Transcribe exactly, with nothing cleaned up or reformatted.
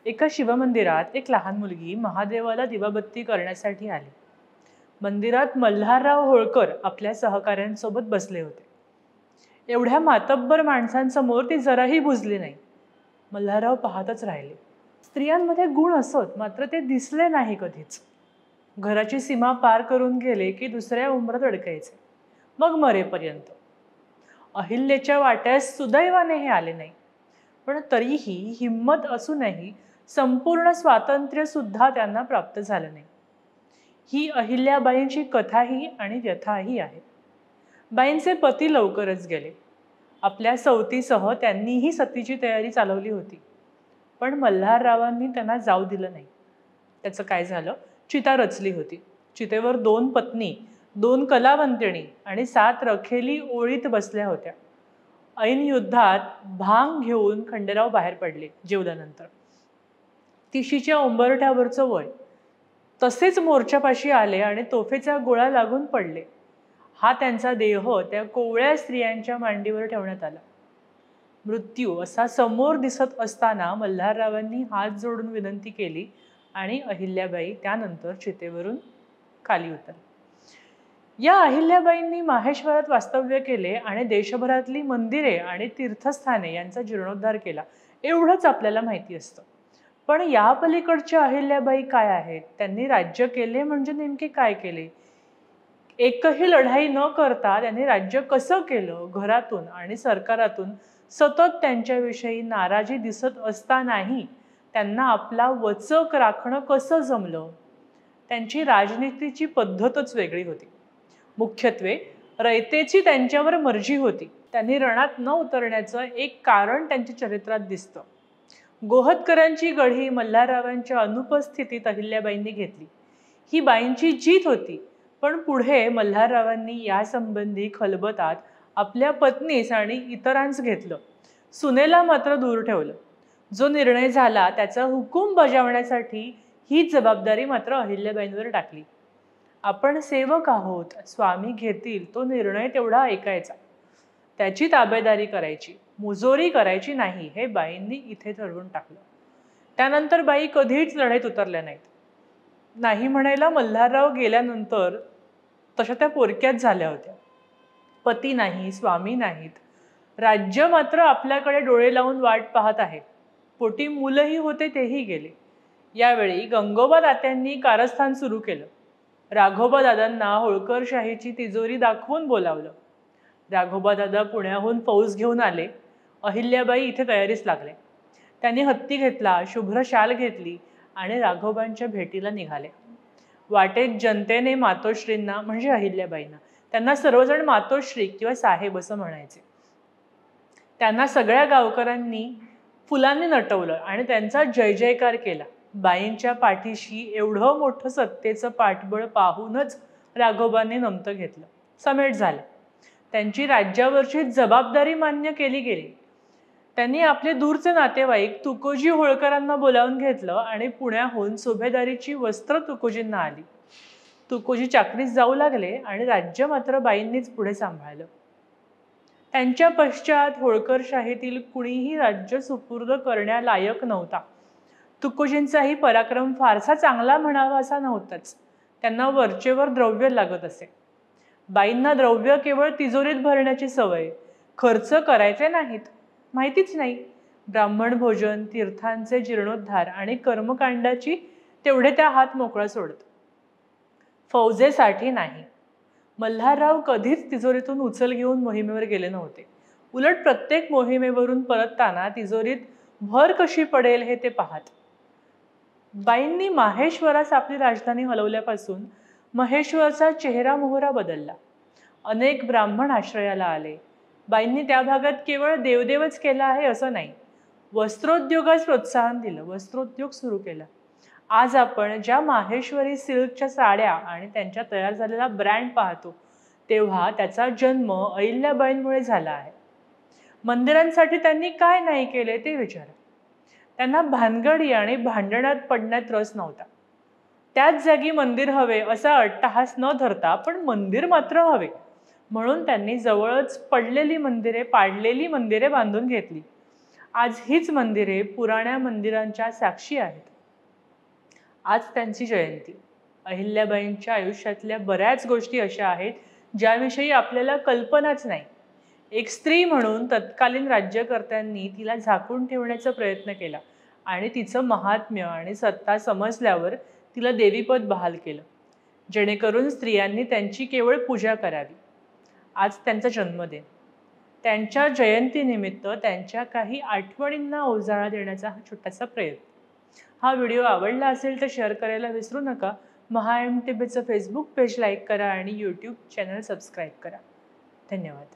एका शिवमंदिरात एक लहान मुलगी महादेवाला दिवाबत्ती करण्यासाठी आली. मंदिरात मल्हारराव होळकर आपल्या सहकाऱ्यांसोबत बसले होते. एवढ्या मातब्बर माणसांसमोर ती जराही बुजली नाही. मल्हारराव पाहतच राहिले. स्त्रियांमध्ये गुण असत, मात्र ते दिसले नाही कधीच. घराची सीमा पार करून गेले की दुसऱ्या उंबरात अडकायचे, मग मरेपर्यंत. अहिल्याच्या वाट्यास सुदैवाने हे आले नाही, पण तरीही हिम्मत असूनही संपूर्ण स्वातंत्र्य सुद्धा त्यांना प्राप्त झालं नाही. ही अहिल्याबाईंची कथाही आणि व्यथाही आहे. बाईंचे पती लवकरच गेले. आपल्या सवतीसह त्यांनीही सतीची तयारी चालवली होती, पण मल्हाररावांनी त्यांना जाऊ दिलं नाही. त्याचं काय झालं? चिता रचली होती. चितेवर दोन पत्नी, दोन कलावंतिणी आणि सात रखेली ओळीत बसल्या होत्या. ऐन युद्धात भांग घेऊन खंडेराव बाहेर पडले जेवल्यानंतर. तिशीच्या उंबरठ्यावरचं वय. तसेच मोर्चापाशी आले आणि तोफेचा गोळा लागून पडले. हा त्यांचा देह त्या कोवळ्या स्त्रियांच्या मांडीवर ठेवण्यात आला. मृत्यू असा समोर दिसत असताना मल्हाररावांनी हात जोडून विनंती केली आणि अहिल्याबाई त्यानंतर चितेवरून खाली उतरल्या. या अहिल्याबाईंनी माहेश्वरात वास्तव्य केले आणि देशभरातली मंदिरे आणि तीर्थस्थाने यांचा जीर्णोद्धार केला, एवढंच आपल्याला माहिती असतं. पण या पलीकडच्या अहिल्याबाई काय आहेत? त्यांनी राज्य केले म्हणजे नेमके काय केले? एकही लढाई न करता त्यांनी राज्य कसं केलं? घरातून आणि सरकारातून सतत त्यांच्याविषयी नाराजी दिसत असतानाही त्यांना आपला वचक राखणं कसं जमलं? त्यांची राजनीतीची पद्धतच वेगळी होती. मुख्यत्वे रयतेची त्यांच्यावर मर्जी होती. त्यांनी रणात न उतरण्याचं एक कारण त्यांच्या चरित्रात दिसतं. गोहत्करांची गढी मल्हाररावांच्या अनुपस्थितीत अहिल्याबाईंनी घेतली. ही बाईंची जीत होती, पण पुढे मल्हाररावांनी यासंबंधी खलबतात आपल्या पत्नीस आणि इतरांस घेतलं. सुनेला मात्र दूर ठेवलं. जो निर्णय झाला त्याचा हुकूम बजावण्यासाठी ही जबाबदारी मात्र अहिल्याबाईंवर टाकली. आपण सेवक आहोत, स्वामी घेतील तो निर्णय तेवढा ऐकायचा, त्याची ताबेदारी करायची, मुजोरी करायची नाही, हे बाईंनी इथे ठरवून टाकलं. त्यानंतर बाई कधीच लढाईत उतरल्या नाहीत. नाही म्हणायला मल्हारराव गेल्यानंतर तशा त्या पोरक्यात झाल्या होत्या. पती नाही, स्वामी नाहीत. राज्य मात्र आपल्याकडे डोळे लावून वाट पाहत आहे. पोटी मुलंही होते, तेही गेले. यावेळी गंगोबा दात्यांनी कारस्थान सुरू केलं. राघोबा दादांना होळकरशाहीची तिजोरी दाखवून बोलावलं. राघोबा दादा पुण्याहून फौज घेऊन आले. अहिल्याबाई इथे तयारीस लागले. त्यांनी हत्ती घेतला, शुभ्र शाल घेतली आणि राघोबांच्या भेटीला निघाले. वाटेत जनतेने मातोश्रींना म्हणजे अहिल्याबाईंना, त्यांना सर्वजण मातोश्री किंवा साहेब असं म्हणायचे. त्यांना सगळ्या गावकऱ्यांनी फुलांनी नटवलं आणि त्यांचा जय जयकार केला. बाईंच्या पाठीशी एवढं मोठं सत्तेचं पाठबळ पाहूनच राघोबांनी नमतं घेतलं. समेट झालं. त्यांची राज्यावरची जबाबदारी मान्य केली गेली. त्यांनी आपले दूरचे नातेवाईक तुकोजी होळकरांना बोलावून घेतलं आणि पुण्याहून सुभेदारीची वस्त्र तुकोजींना आली. तुकोजी चाकरीस जाऊ लागले आणि राज्य मात्र बाईंनीच पुढे सांभाळलं. त्यांच्या पश्चात होळकरशाहीतील कुणीही राज्य सुपूर्द करण्यालायक नव्हता. तुकोजींचाही पराक्रम फारसा चांगला म्हणावा असा नव्हताच. त्यांना वरचेवर द्रव्य लागत असे. बाईंना द्रव्य केवळ तिजोरीत भरण्याची सवय, खर्च करायचे नाहीत, माहितीच नाही. ब्राह्मण भोजन, तीर्थांचे जीर्णोद्धार आणि कर्मकांडाची तेवढे त्या हात मोकळा सोडत. फौजेसाठी नाही. मल्हारराव कधीच तिजोरीतून उचल घेऊन मोहिमेवर गेले नव्हते. उलट प्रत्येक मोहिमेवरून परतताना तिजोरीत भर कशी पडेल हे ते पाहत. बाईंनी माहेश्वरास आपली राजधानी हलवल्यापासून महेश्वरचा चेहरा मोहरा बदलला. अनेक ब्राह्मण आश्रयाला आले. बाईंनी त्या भागात केवळ देवदेवच केला आहे असं नाही, वस्त्रोद्योगास प्रोत्साहन दिलं, वस्त्रोद्योग सुरू केला. आज आपण ज्या माहेश्वरी सिल्कच्या साड्या आणि त्यांच्या तयार झालेला ब्रँड पाहतो, तेव्हा त्याचा जन्म अहिल्याबाईंमुळे झाला आहे. मंदिरांसाठी त्यांनी काय नाही केले ते विचारा. त्यांना भानगडी आणि भांडणात पडण्यात रस नव्हता. त्याच जागी मंदिर हवे असा अट्टहास न धरता, पण मंदिर मात्र हवे म्हणून त्यांनी जवळच पडलेली मंदिरे, पाडलेली मंदिरे बांधून घेतली. आज हीच मंदिरे पुराण्या मंदिरांच्या साक्षी आहेत. आज त्यांची जयंती. अहिल्याबाईंच्या आयुष्यातल्या बऱ्याच गोष्टी अशा आहेत ज्याविषयी आपल्याला कल्पनाच नाही. एक स्त्री म्हणून तत्कालीन राज्यकर्त्यांनी तिला झाकून ठेवण्याचा प्रयत्न केला आणि तिचं महात्म्य आणि सत्ता समजल्यावर तिला देवीपद बहाल केलं, जेणेकरून स्त्रियांनी त्यांची केवळ पूजा करावी. आज त्यांचा जन्मदिन. त्यांच्या जयंतीनिमित्त त्यांच्या काही आठवणींना उजाळा देण्याचा हा छोटासा प्रयत्न. हा व्हिडिओ आवडला असेल तर शेअर करायला विसरू नका. महा एम टी बीचं फेसबुक पेज लाईक करा आणि यूट्यूब चॅनल सबस्क्राईब करा. धन्यवाद.